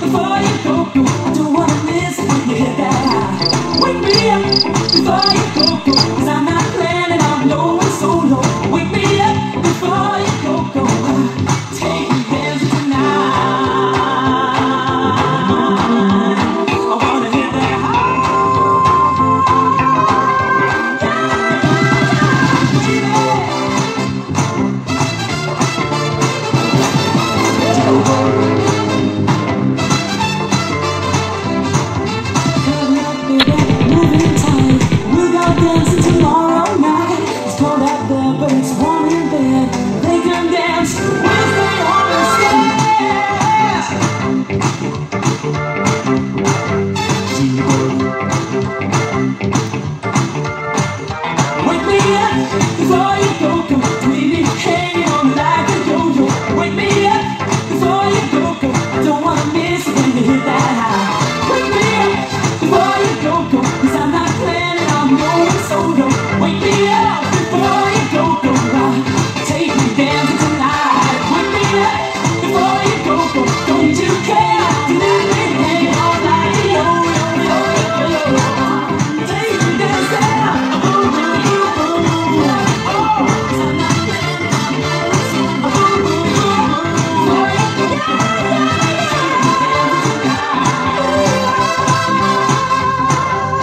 before you go, go. I don't wanna miss when you hit that high. Wake me up before you go, go. 'Cause I'm not planning on going solo. Wake me up before you go, go. Take me dancing tonight. I wanna hit that high.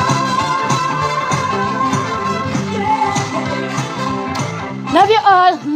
Love you all.